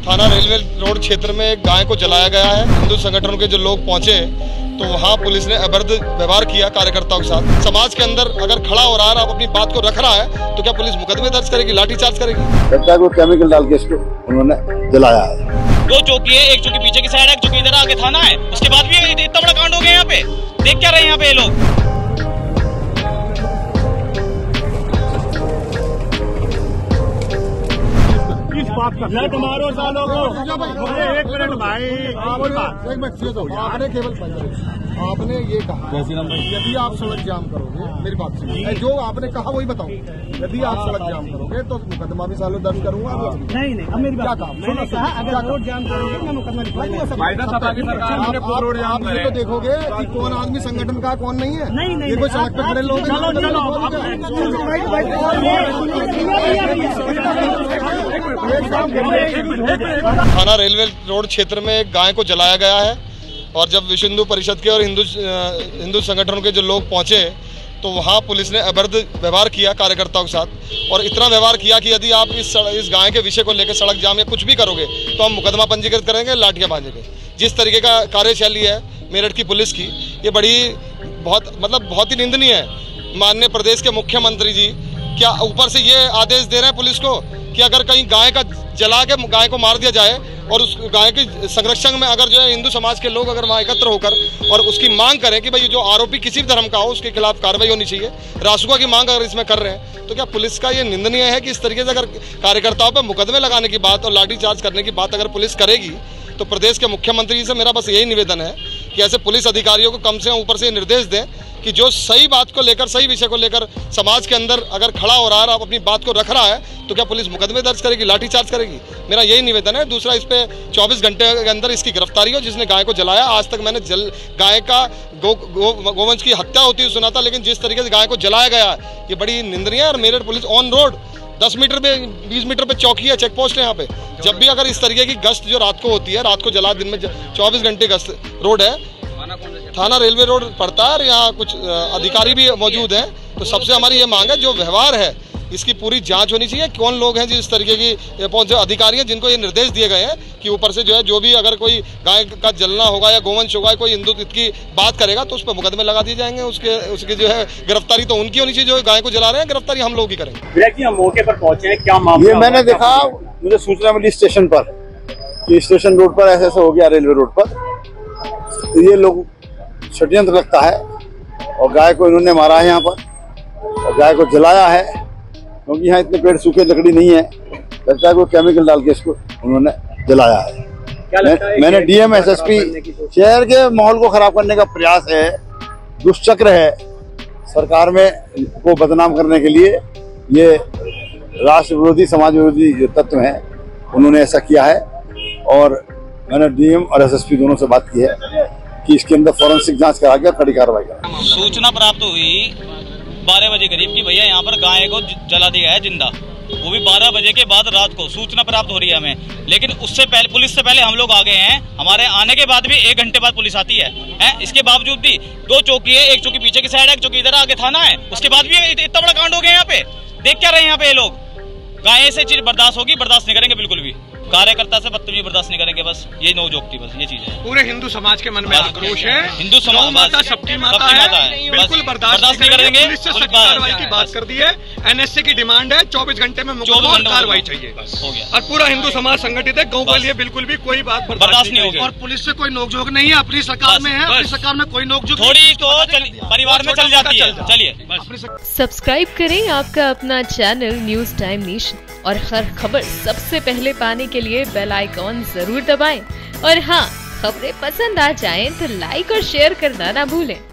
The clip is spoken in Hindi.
थाना रेलवे रोड क्षेत्र में एक गाय को जलाया गया है। हिंदू संगठनों के जो लोग पहुंचे तो वहां पुलिस ने अभद्र व्यवहार किया कार्यकर्ताओं के साथ। समाज के अंदर अगर खड़ा हो रहा है, अपनी बात को रख रहा है, तो क्या पुलिस मुकदमे दर्ज करेगी, लाठीचार्ज करेगी? लगता है कोई केमिकल डाल के इसको उन्होंने जलाया है। दो चौकी है, एक चौकी पीछे की साइड है, एक चौकी इधर आगे थाना है। उसके बाद भी इतना बड़ा कांड हो गया यहाँ पे। देख क्या रहे हैं यहाँ पे ये लोग। बात कर तुम्हारो सालों को एक मिनट भाई, आपने ये कहा यदि आप सड़क जाम करोगे, मेरी बात सुनिए, जो आपने कहा वही बताओ। यदि आप सड़क जाम करोगे तो मुकदमा भी सालों दर्ज करूंगा। नहीं अब मेरी बात कहा, अगर रोड जाम करोगे मैं मुकदमा आप ये तो देखोगे कि कौन आदमी संगठन का कौन नहीं है। नहीं ये कोई सड़क पे खड़े लोग। थाना रेलवे रोड क्षेत्र में एक गाय को जलाया गया है और जब विश्व हिंदू परिषद के और हिंदू संगठनों के जो लोग पहुंचे तो वहां पुलिस ने अभद्र व्यवहार किया कार्यकर्ताओं के साथ और इतना व्यवहार किया कि यदि आप इस गाय के विषय को लेकर सड़क जाम या कुछ भी करोगे तो हम मुकदमा पंजीकृत करेंगे, लाठियां बांधेंगे। जिस तरीके का कार्यशैली है मेरठ की पुलिस की, ये बहुत ही निंदनीय है। माननीय प्रदेश के मुख्यमंत्री जी क्या ऊपर से ये आदेश दे रहे हैं पुलिस को कि अगर कहीं गाय का जला के गाय को मार दिया जाए और उस गाय के संरक्षण में अगर जो है हिंदू समाज के लोग अगर वहाँ एकत्र होकर और उसकी मांग करें कि भाई जो आरोपी किसी भी धर्म का हो उसके खिलाफ कार्रवाई होनी चाहिए, रासुका की मांग अगर इसमें कर रहे हैं, तो क्या पुलिस का ये निंदनीय है कि इस तरीके से अगर कार्यकर्ताओं पर मुकदमे लगाने की बात और लाठीचार्ज करने की बात अगर पुलिस करेगी तो प्रदेश के मुख्यमंत्री जी से मेरा बस यही निवेदन है कि ऐसे पुलिस अधिकारियों को कम से कम ऊपर से निर्देश दें कि जो सही बात को लेकर, सही विषय को लेकर समाज के अंदर अगर खड़ा हो रहा है, अपनी बात को रख रहा है, तो क्या पुलिस मुकदमे दर्ज करेगी, लाठीचार्ज करेगी? मेरा यही निवेदन है। दूसरा, इस पे 24 घंटे के अंदर इसकी गिरफ्तारी हो जिसने गाय को जलाया। आज तक मैंने गाय का गोवंश की हत्या होती हुई सुना था, लेकिन जिस तरीके से गाय को जलाया गया ये बड़ी निंदनीय है। और Meerut police on road 10 meter पे 20 मीटर पे चौकी है, चेक पोस्ट है यहाँ पे। जब भी अगर इस तरीके की गश्त जो रात को होती है, रात को जला, दिन में 24 घंटे गश्त रोड है, थाना रेलवे रोड पड़ता है और यहाँ कुछ अधिकारी भी मौजूद हैं। तो सबसे हमारी ये मांग है जो व्यवहार है इसकी पूरी जांच होनी चाहिए। कौन लोग हैं जिस तरीके की जो अधिकारी हैं जिनको ये निर्देश दिए गए हैं कि ऊपर से जो है जो भी अगर कोई गाय का जलना होगा या गोवंश होगा, कोई हिंदू की बात करेगा तो उस पर मुकदमे लगा दिए जाएंगे। उसकी जो है गिरफ्तारी तो उनकी होनी चाहिए जो गाय को जला रहे हैं, गिरफ्तारी हम लोग ही करेंगे। हम मौके पर पहुंचे हैं, क्या मामला? ये मैंने देखा, मुझे सूचना मिली स्टेशन पर कि स्टेशन रोड पर ऐसा हो गया, रेलवे रोड पर। तो ये लोग षड्यंत्र लगता है और गाय को इन्होंने मारा है यहाँ पर और गाय को जलाया है, क्योंकि यहाँ इतने पेड़ सूखे, लकड़ी नहीं है। लगता है कोई केमिकल डाल के इसको उन्होंने जलाया है। मैंने डीएम एसएसपी, शहर के माहौल को खराब करने का प्रयास है, दुष्चक्र है। सरकार में को बदनाम करने के लिए ये राष्ट्र विरोधी, समाज विरोधी जो तत्व हैं उन्होंने ऐसा किया है। और मैंने डीएम और एसएसपी दोनों से बात की है कि इसके अंदर फॉरेंसिक जांच करा के कड़ी कार्रवाई करें। सूचना प्राप्त हुई 12 बजे करीब कि भैया यहाँ पर गाय को जला दिया है जिंदा, वो भी 12 बजे के बाद रात को सूचना प्राप्त हो रही है हमें। लेकिन उससे पहले, पुलिस से पहले हम लोग आ गए हैं। हमारे आने के बाद भी 1 घंटे बाद पुलिस आती है। इसके बावजूद भी 2 चौकी है, एक चौकी पीछे की साइड है, एक चौकी इधर आगे थाना है। उसके बाद भी इतना बड़ा कांड हो गया यहाँ पे। देख क्या रहे हैं यहाँ पे ये लोग। गाय से चीज बर्दाश्त होगी, बर्दाश्त नहीं करेंगे बिल्कुल भी। कार्यकर्ता से बदतमीजी बर्दाश्त नहीं करेंगे, बस ये नोक-झोंक थी, बस ये चीज है। पूरे हिंदू समाज के मन में आक्रोश है। हिंदू समाज माता सबकी माता है, बिल्कुल बर्दाश्त नहीं करेंगे। पुलिस से सख्त कार्रवाई की बात कर दी है। एनएसए की डिमांड है 24 घंटे में मुकदमा और कार्रवाई चाहिए, हो गया। और पूरा हिंदू समाज संगठित है, गाँव के लिए बिल्कुल भी कोई बात बर्दाश्त नहीं होगी। और पुलिस से कोई नोकझोंक नहीं है, अपनी सरकार में है, अपनी सरकार में कोई नोकझोंक थोड़ी तो परिवार में चल जाती है। चलिए सब्सक्राइब करें आपका अपना चैनल न्यूज टाइम नेशन और हर खबर सबसे पहले पाने के लिए बेल आइकॉन जरूर दबाएं। और हाँ, खबरें पसंद आ जाएं तो लाइक और शेयर करना ना भूलें।